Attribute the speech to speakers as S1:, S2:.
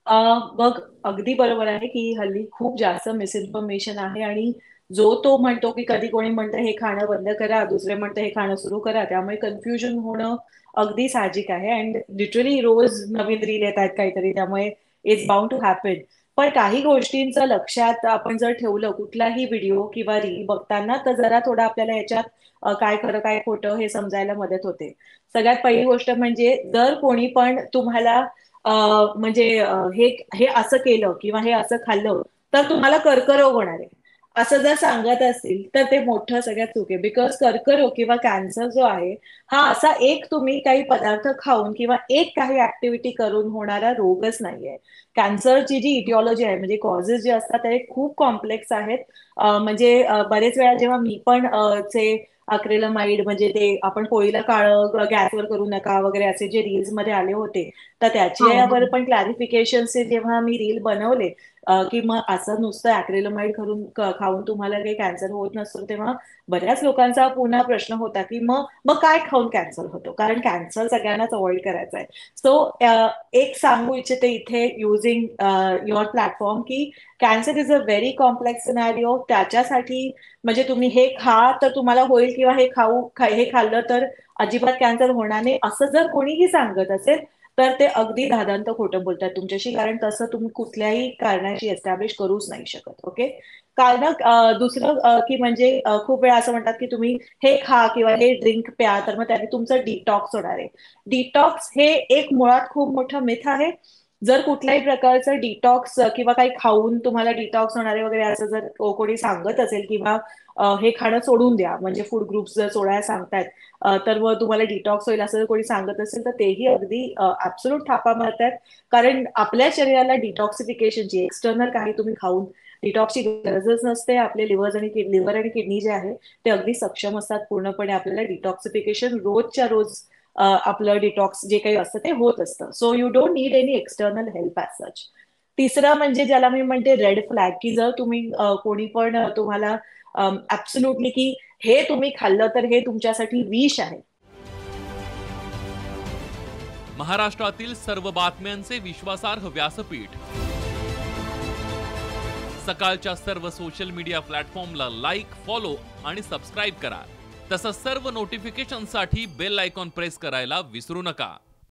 S1: अ, बघ, अगदी बरोबर आहे की हल्ली खूप जास्त मिसइन्फॉर्मेशन आहे आणि जो तो म्हणतो की कधी कोणी म्हणतं हे खाणं बंद करा, दुसरे म्हणतं हे खाणं सुरू करा. त्यामुळे कन्फ्युजन होणं अगदी साहजिक आहे अँड लिटरली रोज नवीन रील येत आहेत काहीतरी, त्यामुळे इट्स बाउंड टू हॅपन. पण काही गोष्टींचं लक्षात आपण जर ठेवलं कुठलाही व्हिडिओ किंवा रील बघताना, तर जरा थोडं आपल्याला याच्यात काय खरं काय खोटं हे समजायला मदत होते. सगळ्यात पहिली गोष्ट म्हणजे जर कोणी पण तुम्हाला अ, म्हणजे हे हे असं केलं किंवा हे असं खाल्लं तर तुम्हाला कर्करोग होणार आहे असं जर सांगत असतील तर ते मोठं सगळ्यात चूक आहे. बिकॉज कर्करोग किंवा कॅन्सर जो आहे हा असा एक तुम्ही काही पदार्थ खाऊन किंवा एक काही ऍक्टिव्हिटी करून होणारा रोगच नाहीये. कॅन्सरची जी इटिओलॉजी आहे म्हणजे कॉजेस जे असतात ते खूप कॉम्प्लेक्स आहेत. म्हणजे बरेच वेळा जेव्हा मी पण चे अक्रेलमाइड म्हणजे ते आपण पोळीला काळं गॅसवर करू नका वगैरे असे जे रील्स मध्ये आले होते, तर
S2: हो
S1: त्याच्यावर
S2: हो.
S1: पण क्लॅरिफिकेशनचे जेव्हा मी रील बनवले की मग असं नुसतं अॅक्रिलमाइड करून खाऊन तुम्हाला काही कॅन्सर होत नसतो, तेव्हा बऱ्याच लोकांचा पुन्हा प्रश्न होता की मग मग काय खाऊन कॅन्सर होतो, कारण कॅन्सर सगळ्यांनाच अवॉइड करायचा आहे. सो एक सांगू इच्छिते इथे युझिंग युअर प्लॅटफॉर्म की cancer is a very complex scenario. त्याच्यासाठी म्हणजे तुम्ही हे खा तर तुम्हाला होईल किंवा हे खाल्लं तर अजिबात कॅन्सर होणार नाही असं जर कोणीही सांगत असेल तर ते अगदी धादांत खोटं बोलतात तुमच्याशी, कारण तसं तुम्ही कुठल्याही कारणाशी एस्टॅब्लिश करूच नाही शकत. ओके. कारण दुसरं की म्हणजे खूप वेळा असं म्हणतात की तुम्ही हे खा किंवा हे ड्रिंक प्या तर मग त्याने तुमचं डिटॉक्स होणार आहे. डिटॉक्स हे एक मुळात खूप मोठं मिथ आहे. जर कुठल्याही प्रकारचं डिटॉक्स किंवा काही खाऊन तुम्हाला डिटॉक्स होणारे वगैरे असं जर कोणी सांगत असेल किंवा हे खाणं सोडून द्या म्हणजे फूड ग्रुप्स जर सोडायला सांगतायत तर मग तुम्हाला डिटॉक्स होईल असं जर कोणी सांगत असेल तर तेही अगदी ऍब्सोल्यूट थापा मारतात. कारण आपल्या शरीराला डिटॉक्सिफिकेशनची एक्सटर्नल काही तुम्ही खाऊन डिटॉक्सची गरजच नसते. आपले लिव्हर आणि किडनी जे आहे ते अगदी सक्षम असतात पूर्णपणे आपल्याला डिटॉक्सिफिकेशन रोजच्या रोज आपलं डिटॉक्स जे काही असतं ते होत असतं. So you don't need any external help as such. तिसरं म्हणजे ज्याला मी म्हणते रेड फ्लॅग, की जर तुम्ही कोणी पण तुम्हाला ऍब्सोल्युटली की हे तुम्ही खाल्लं तर हे तुमच्यासाठी विष आहे.
S3: महाराष्ट्रातील सर्व बातम्यांचे विश्वासार्ह व्यासपीठ, सकाळच्या सर्व सोशल मीडिया प्लॅटफॉर्मला लाईक, फॉलो आणि सबस्क्राईब करा. तसंच सर्व नोटिफिकेशनसाठी बेल आयकॉन प्रेस करायला विसरू नका.